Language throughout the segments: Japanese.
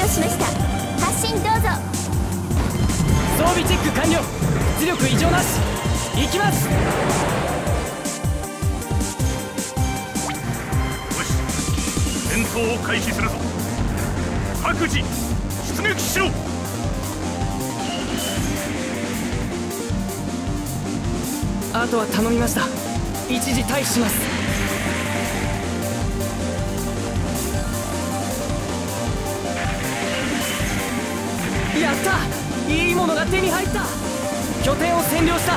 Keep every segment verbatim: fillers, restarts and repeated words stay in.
しました。発進どうぞ。 装備チェック完了。出力異常なし。行きます。 よし、戦闘を開始するぞ。各自出撃しろ。 あとは頼みました。一時退避します。やった、いいものが手に入った。拠点を占領した。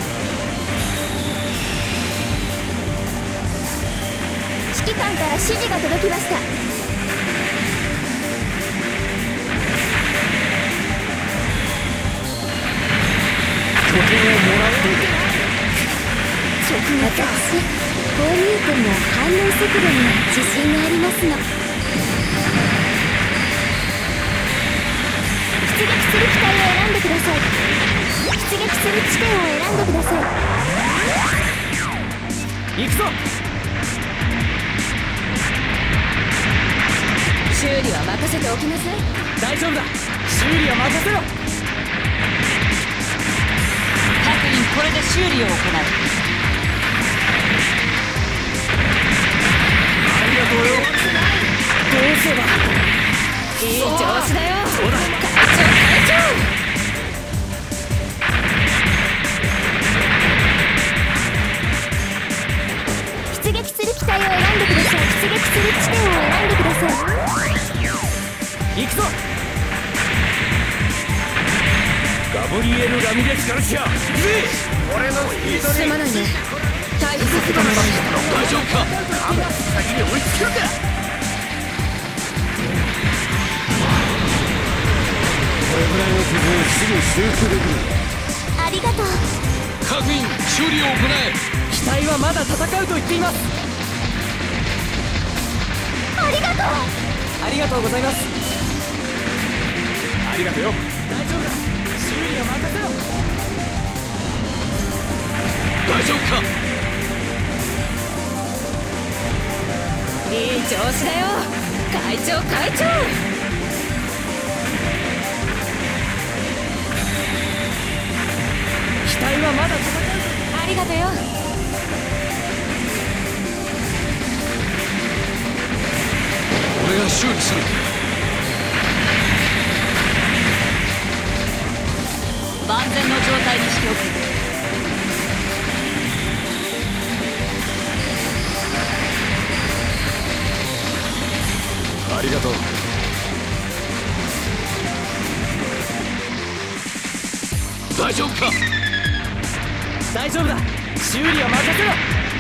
指揮官から指示が届きました。 拠点をもらう。 私、こう見えても反応速度には自信がありますの。出撃する機体を選んでください。出撃する地点を選んでください。 行くぞ。 修理は任せておきなさい。 大丈夫だ。修理は任せろ。 各員これで修理を行う。 ありがとうよ。どうすれば。 いい調子だよ。 そうだ。 会長会長。出撃する機体を選んでください。出撃する地点を選んでください。 行くぞ。ガブリエル・ラミレス・ガルシア。俺のスピードにすまないね。退避させてもらいました。 大丈夫か。先に追いつけるんだ。 これぐらいの工夫をすぐ修復できる。 ありがとう。 各員修理を行え。 機体はまだ戦うと言っています。 ありがとう。 ありがとうございます。 ありがとうよ。 大丈夫だ。修理は任せろ。 大丈夫か。 いい調子だよ。会長会長。 機体はまだ戦う。 ありがとうよ。 俺が修理する。 万全の状態にしておく。 ありがとう。大丈夫か。 大丈夫だ。修理は任せろ。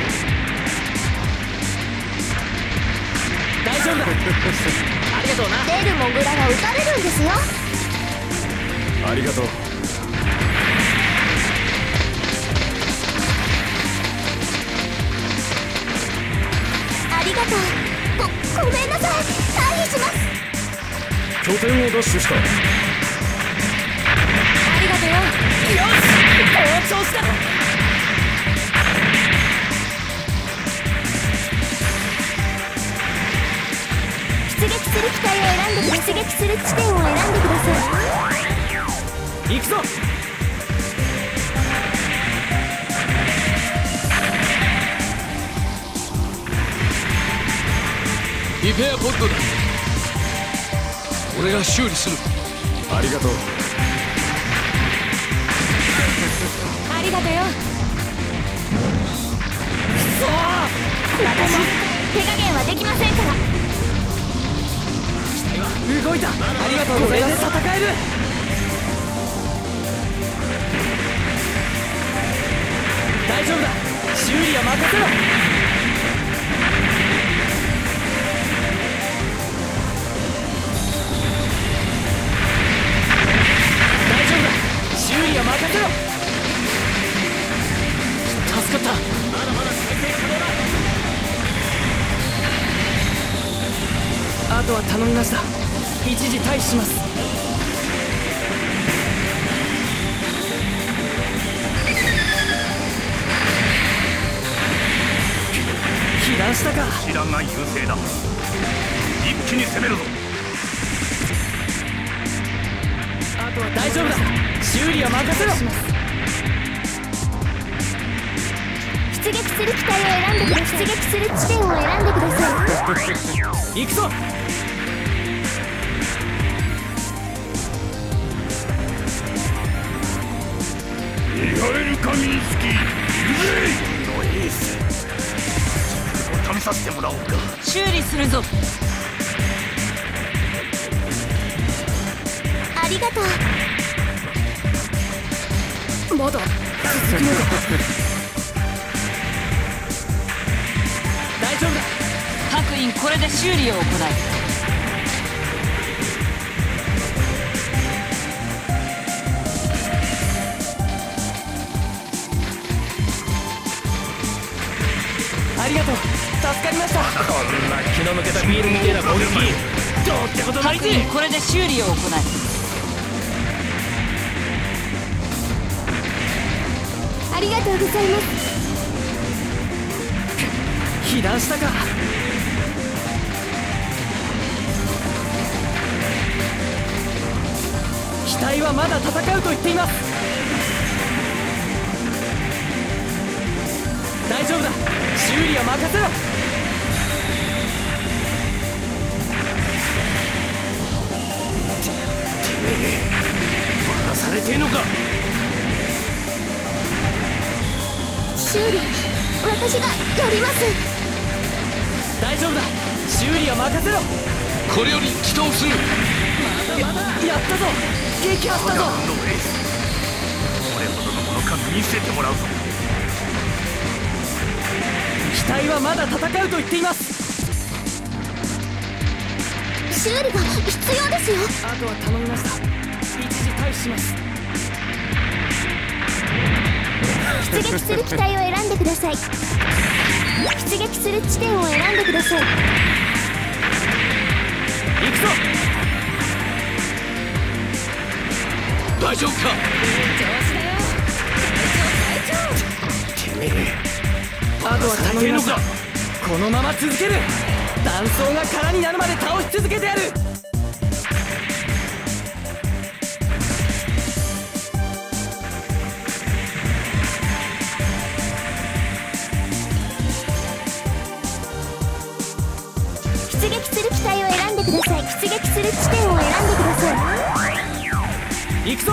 大丈夫だ。ありがとうな。 出るモグラが撃たれるんですよ。 ありがとう。 ありがとう。ご、ごめんなさい。退避します。 拠点を奪取した。 ありがとうよ。 よし、好調した。 出撃する機体を選んで、出撃する地点を選んでください。 行くぞ。 リペアポッドだ。俺が修理する。ありがとう。 ありがとうよ。 そう。 私、手加減はできませんから。 動いた。ありがとうございます。これで戦える。大丈夫だ。修理は任せろ。大丈夫だ。修理は任せろ。助かった。まだまだ再生可能だ。あとは頼みました。一時退避します。被弾したか。 師団が優勢だ。一気に攻めるぞ。 とは大丈夫だ。修理は任せろ。 出撃する機体を選んでください。出撃する地点を選んでください。 行くぞ。 ミハエル・カミンスキー、ユゼイのエース、試させてもらおうか。 修理するぞ。 ありがとう。 まだ続くのか。大丈夫だ。 各員これで修理を行う。 ありがとう。助かりました。こんな気の抜けたビールみたいな攻撃どうってことない各員これで修理を行う。 ありがとうございます。 被弾したか。機体はまだ戦うと言っています。大丈夫だ。修理は任せろ。渡されてんのか。 修理私がやります。 大丈夫だ。修理は任せろ。 これより起動する。 まだまだやったぞ。撃破したぞ。 のエース、どれほどのものか見せてもらうぞ。 機体はまだ戦うと言っています。 修理が必要ですよ。 あとは頼みました。一時退避します。 出撃する機体を選んでください。出撃する地点を選んでください。 行くぞ。 大丈夫か。 てめえ、あとは頼みました。このまま続ける。断層が空になるまで倒し続けてやる。 出撃する機体を選んでください。出撃する地点を選んでください。 行くぞ。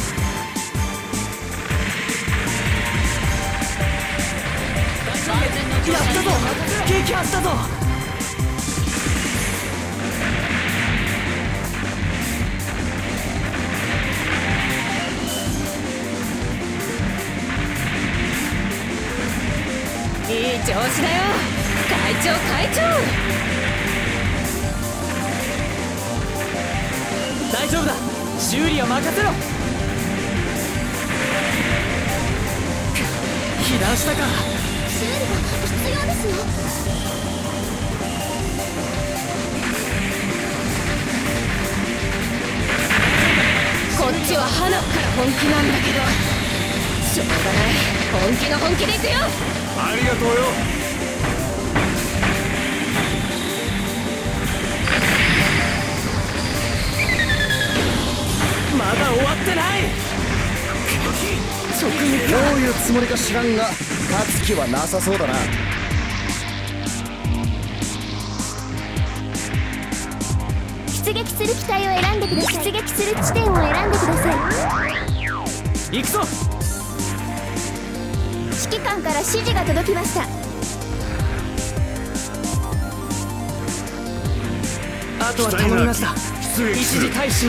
やったぞ。撃破したぞ。 いい調子だよ会長会長。 大丈夫だ。修理は任せろ。被弾したか。 修理が必要ですよ。 こっちは花から本気なんだけどしょうがない。本気の本気でいくよ。 ありがとうよ。 まだ終わってない。直撃か。 どういうつもりか知らんが勝つ気はなさそうだな。 出撃する機体を選んでください。出撃する地点を選んでください。 行くぞ。 指揮官から指示が届きました。 あとは頼みました。一時退避します。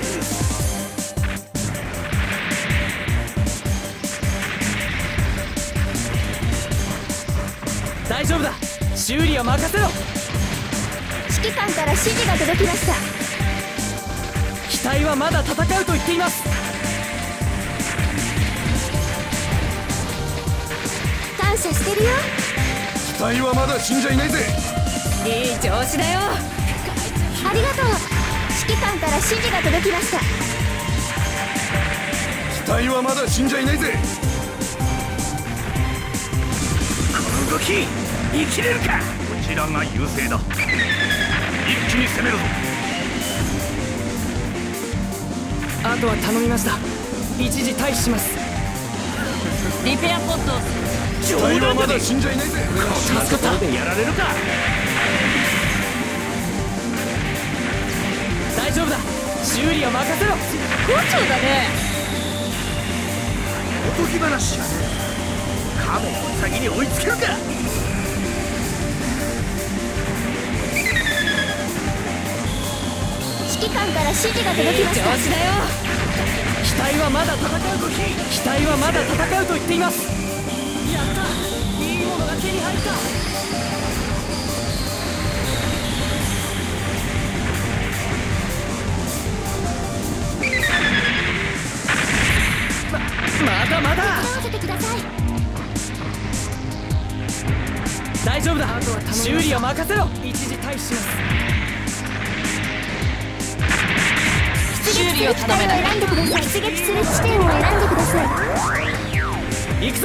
大丈夫だ。修理は任せろ。 指揮官から指示が届きました。 機体はまだ戦うと言っています。 感謝してるよ。 機体はまだ死んじゃいないぜ。 いい調子だよ。 ありがとう。指揮官から指示が届きました。 機体はまだ死んじゃいないぜ。 この動き生きれるか。こちらが優勢だ。一気に攻めるぞ。 あととは頼みました。一時退避します。 リペアポッド。 機体はまだ死んじゃいないぜ。 助かった。 やられるか。 大丈夫だ、修理は任せろ。 好調だね。 おとぎ話やね。カモンウサギに追いつけるか。 指揮官から指示が届きました。 調子だよ。 機体はまだ戦うと機体はまだ戦うと言っています。やった、いいものが手に入った。まだまだ合わせてください。 大丈夫だ、修理は任せろ。一時退避します。 出撃する機体を選んでください。出撃する地点を選んでください。 行くぞ。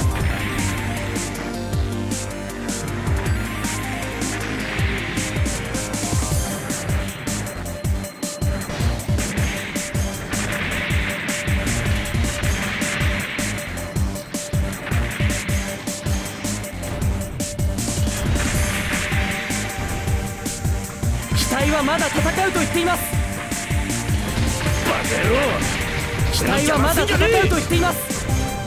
機体はまだ戦うと言っています。 バカ野郎。 機体はまだ戦うと言っています。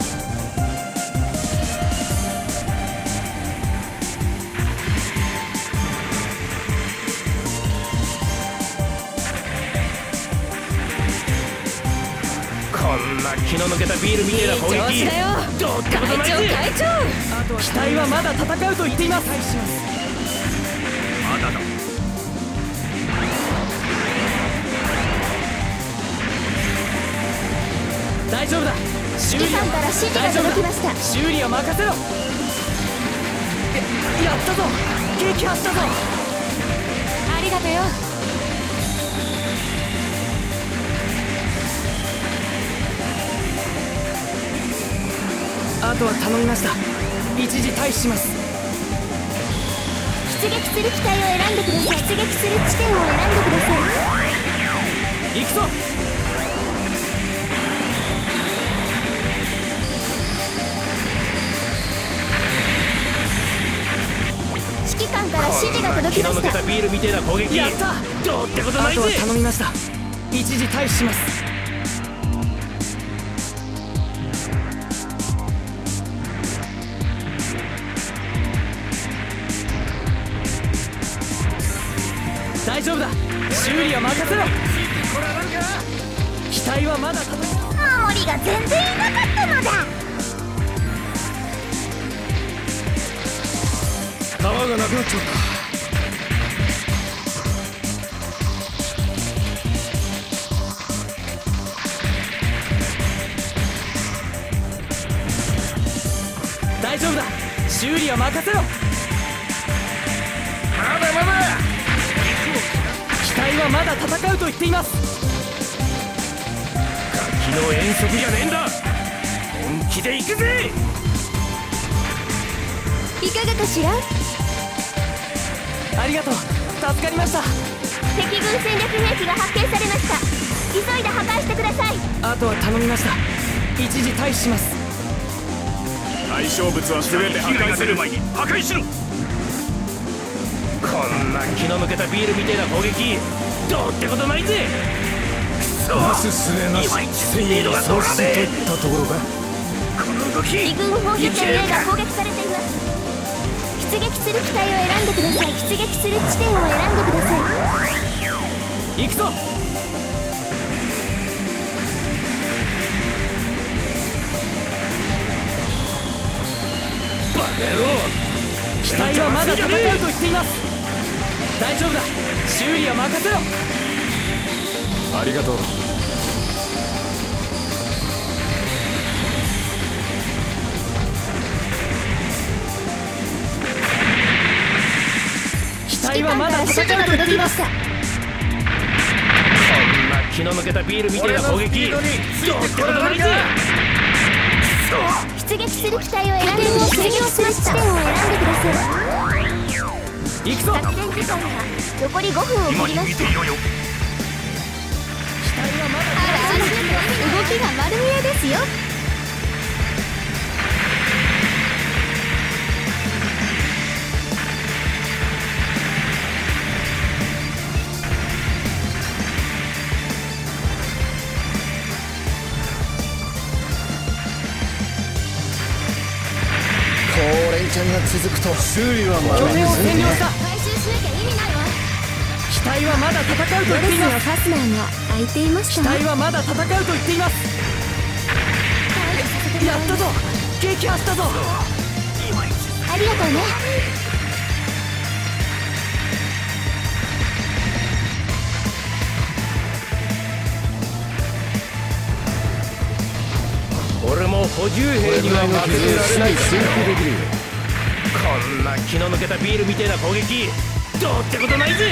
こんな気の抜けたビールみたいな攻撃。 調子だよ。 どうってことないぜ。 会長会長。 機体はまだ戦うと言っています。 まだだ。 大丈夫だ、修理指揮官から指示が届きました。 修理は任せろ。ややったぞ、撃破したぞ。 ありがとよ。 あとは頼みました。一時退避します。 出撃する機体を選んでください。出撃する地点を選んでください。 行くぞ。 指揮官から指示が届きました。 気の抜けたビールみたいな攻撃。 やった、 どうってことないぜ。 あとは頼みました。一時退避します。大丈夫だ、修理は任せろ。機体はまだ戦う。 守りが全然いなかったのだ。 弾がなくなっちゃった。 大丈夫だ、修理は任せろ。 まだまだ。 機体はまだ戦うと言っています。 楽器の遠足じゃねえんだ。本気で行くぜ。 いかがかしら。 ありがとう、助かりました。 敵軍戦略兵器が発見されました。急いで破壊してください。 あとは頼みました。一時退避します。 対象物は全て破壊する前に破壊しろ。 こんな気の抜けたビールみたいな攻撃。どうってことないぜ。くそ。 なすすべなし戦意喪失といったところか。 この動き。 敵軍砲撃衛が攻撃されています。出撃する機体を選んでください。出撃する地点を選んでください。 行くぞ。 バカ野郎。 機体はまだ戦うと言っています。大丈夫だ、修理は任せろ。 ありがとう。 機体はまだ戦うと言っています。 こんな気の抜けたビールみたいな攻撃。どうってことないぜ。 出撃する機体を選んでください。出撃する地点を選んでください。 行くぞ。 作戦時間が残りごふんを切りました。 今に見ていろよ。 機体はまだあらあら敵が丸見えですよ。 連チャンが続くと修理はまだ拠点を占領した。 回収しなきゃ意味ないわ。 機体はまだ戦うと言っています。 ファスナーが開いていました。 機体はまだ戦うと言っています。やったぞ、撃破したぞ。 ありがとうね。 俺も補充兵には負けてられないから。こんな気の抜けたビールみたいな攻撃どうってことないぜ。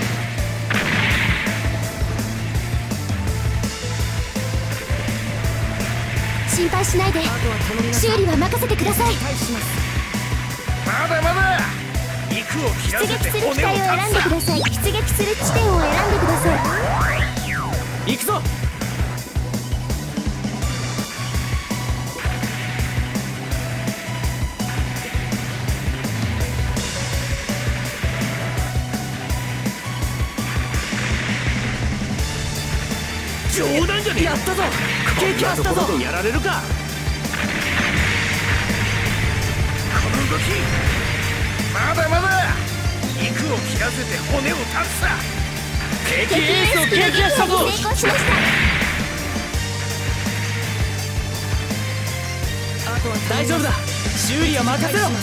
心配しないで、修理は任せてください。 まだまだ肉を切らせて出撃する機骨を体を選んでください。出撃する地点を選んでください。 行くぞ。 冗談じゃねえ。 やったぞ、撃破したぞ。 こんなところでやられるか。この動きまだまだ肉を切らせて骨を断つさ。敵エースを撃破したぞ。 成功しました。 大丈夫だ、修理は任せろ。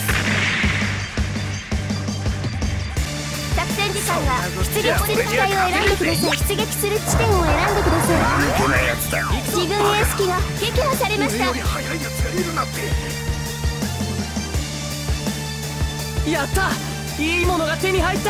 作戦時間が出撃する機体を選んでください。出撃する地点を選んでください。 抜けないやつだ。 自軍エース機が撃破されました。 俺より速いやつがいるなんて。 やった、いいものが手に入った。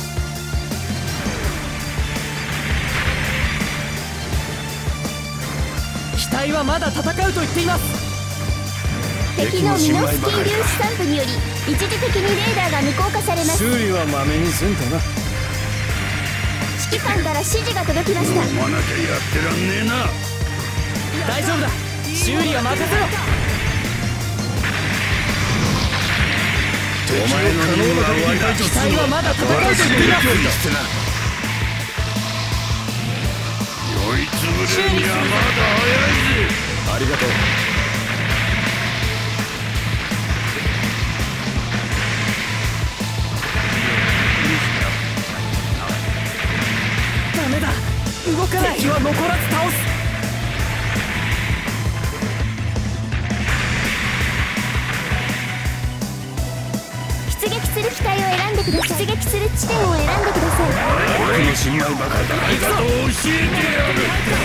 機体はまだ戦うと言っています。 敵のミノフスキー粒子散布により一時的にレーダーが無効化されます。 修理はまめにすんだな。 指揮官から指示が届きました。 思わなきゃやってらんねえな。 大丈夫だ、修理は任せろ。 お前の任務は終わりだ。 機体はまだ戦うと言っています。 酔いつぶれるにはまだ早いぜ。ありがとう。 ダメだ、動かない。敵は残らず倒す。 出撃する機体を選んでください。出撃する地点を選んでください。 俺の信頼ばかりだ。ありがとう、教えてやる。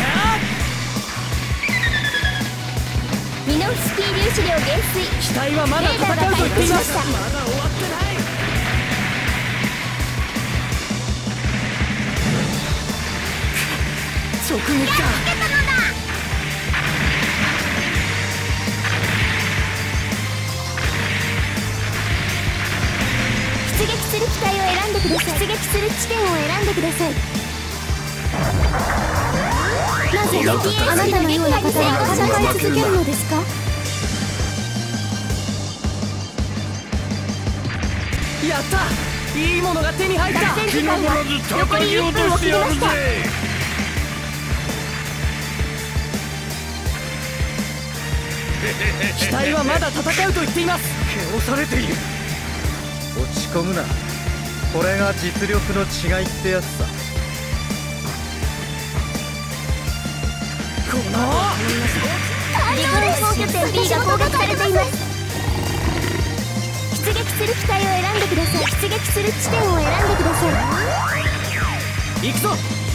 ミノフスキー粒子量減衰。 機体はまだ戦うと言っています。まだ終わってない。直撃か。 出撃する機体を選んでください。出撃する地点を選んでください。なぜあなたのような方が戦い続けるのですか。 やった、いいものが手に入った。 作戦時間が残りいっぷんを切りました。 機体はまだ戦うと言っています。 押されている。 落ち込むな。これが実力の違いってやつさ。 この太陽連合拠点 B が攻撃されています。出撃する機体を選んでください。出撃する地点を選んでください。 行くぞ。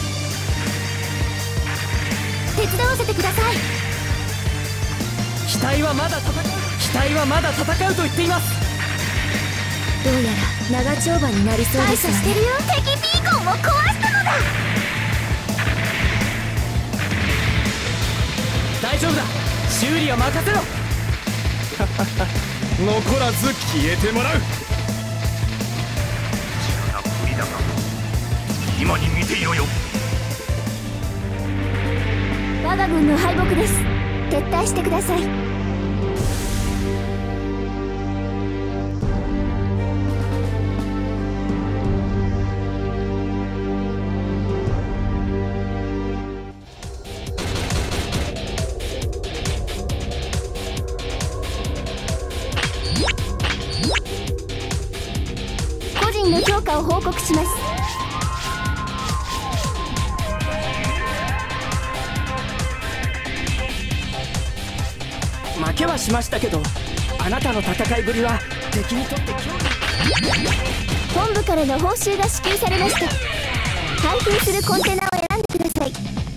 手伝わせてください。 機体はまだ戦う。機体はまだ戦うと言っています。 どうやら長丁場になりそうですね。感謝してるよ。敵ビーコンを壊したのだ。 大丈夫だ、修理は任せろ。 残らず消えてもらう。 なふりだが今に見ていろよ。 我我が軍の敗北です。撤退してください。個人の評価を報告します。 負けはしましたけど、あなたの戦いぶりは敵にとって脅威。 本部からの報酬が支給されました。配布するコンテナを選んでください。